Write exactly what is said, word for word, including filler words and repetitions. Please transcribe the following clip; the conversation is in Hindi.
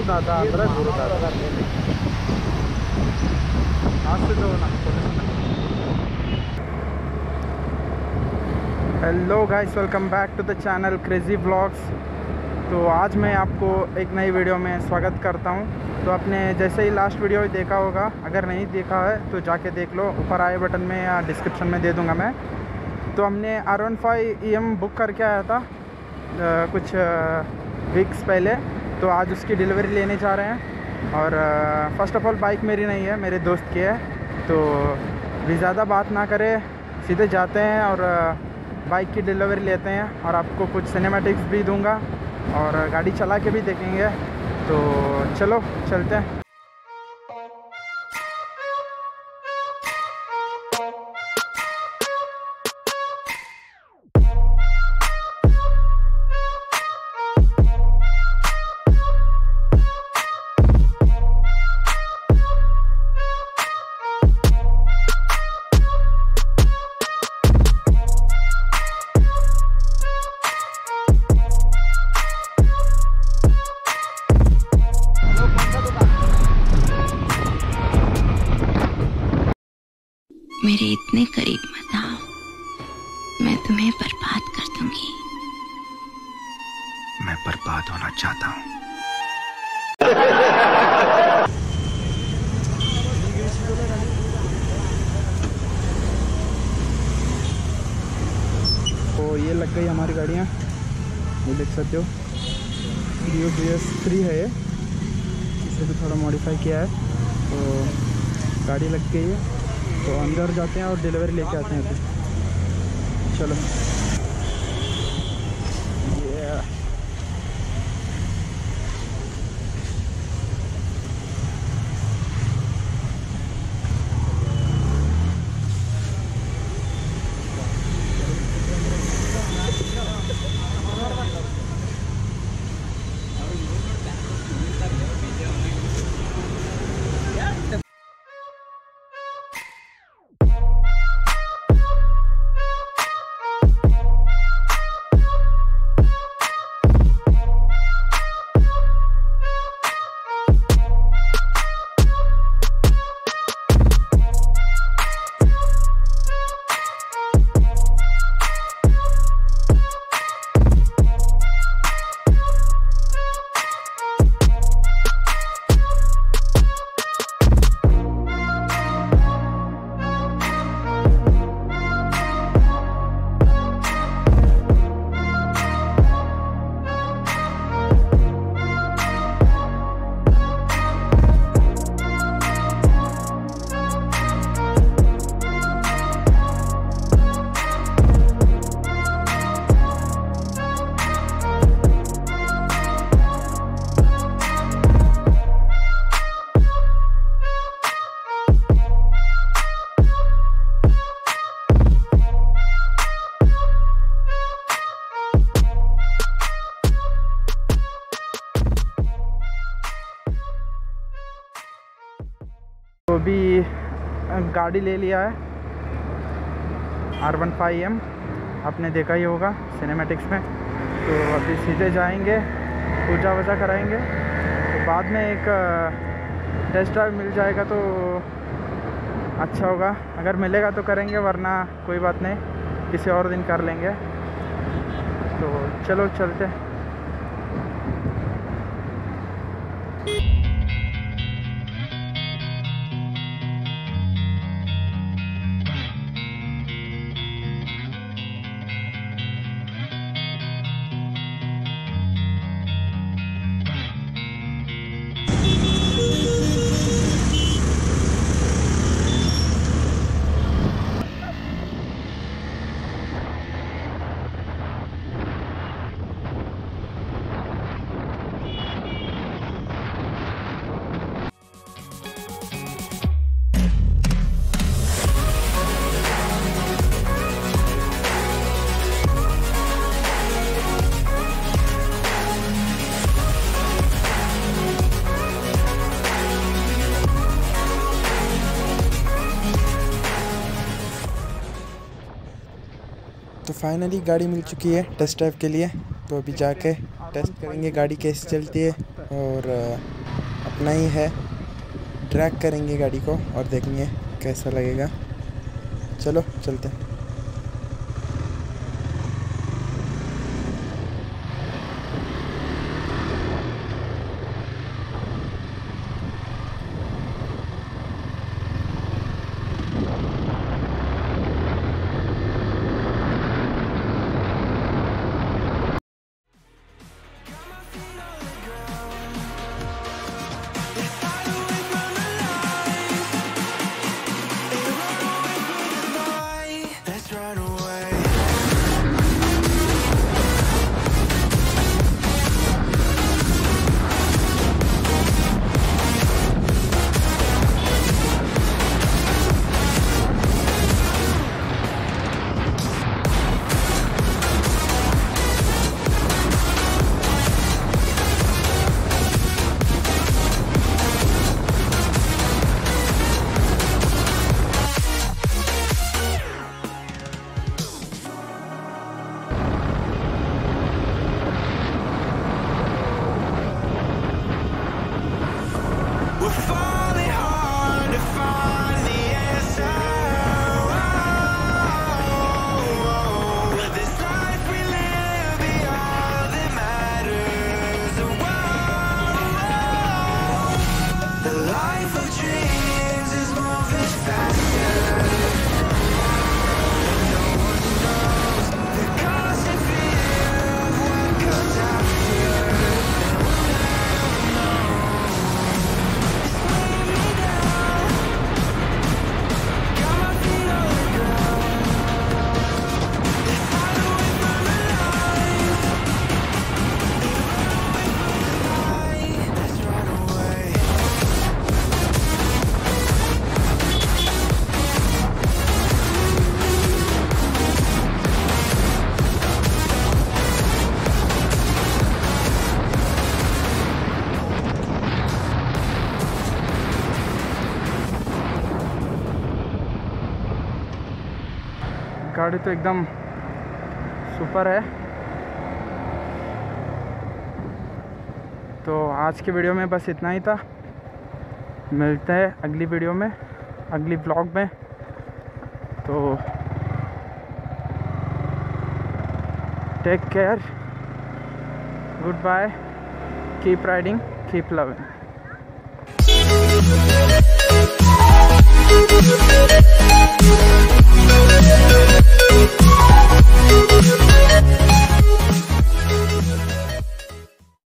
ಗುರುದಾದ ಅಂದರೆ ಗುರುದಾದ hello guys, welcome back to the channel crazy vlogs. तो आज मैं आपको एक नई वीडियो में स्वागत करता हूं। तो आपने जैसे ही लास्ट वीडियो देखा होगा, अगर नहीं देखा है तो जाके देख लो, ऊपर आए बटन में या डिस्क्रिप्शन में दे दूंगा मैं। तो हमने R one five E M book करके आया था आ, कुछ वीक्स पहले। तो आज उसकी डिलीवरी लेने जा रहे हैं। और फ़र्स्ट ऑफ़ ऑल बाइक मेरी नहीं है, मेरे दोस्त की है। तो भी ज़्यादा बात ना करें, सीधे जाते हैं और बाइक की डिलीवरी लेते हैं और आपको कुछ सिनेमैटिक्स भी दूंगा और गाड़ी चला के भी देखेंगे। तो चलो चलते हैं। मेरे इतने करीब मत आओ, मैं तुम्हें बर्बाद कर दूंगी। मैं बर्बाद होना चाहता हूँ। तो ये लग गई हमारी गाड़ियाँ, ये देख सकते हो। रियो बी एस थ्री है ये, इसे भी थोड़ा मॉडिफाई किया है। तो गाड़ी लग गई है, तो अंदर जाते हैं और डिलीवरी लेके आते हैं। तो चलो yeah. तो अभी गाड़ी ले लिया है आर वन फाइव एम, आपने देखा ही होगा सिनेमैटिक्स में। तो अभी सीधे जाएंगे, पूजा वूजा कराएंगे। तो बाद में एक टेस्ट ड्राइव मिल जाएगा तो अच्छा होगा, अगर मिलेगा तो करेंगे, वरना कोई बात नहीं, किसी और दिन कर लेंगे। तो चलो चलते हैं। तो फाइनली गाड़ी मिल चुकी है टेस्ट ड्राइव के लिए। तो अभी जाके टेस्ट करेंगे गाड़ी कैसे चलती है। और अपना ही है, ट्रैक करेंगे गाड़ी को और देखेंगे कैसा लगेगा। चलो चलते हैं। गाड़ी तो एकदम सुपर है। तो आज की वीडियो में बस इतना ही था। मिलते हैं अगली वीडियो में, अगली व्लॉग में। तो take care, good bye, keep riding, keep loving. We'll be right back.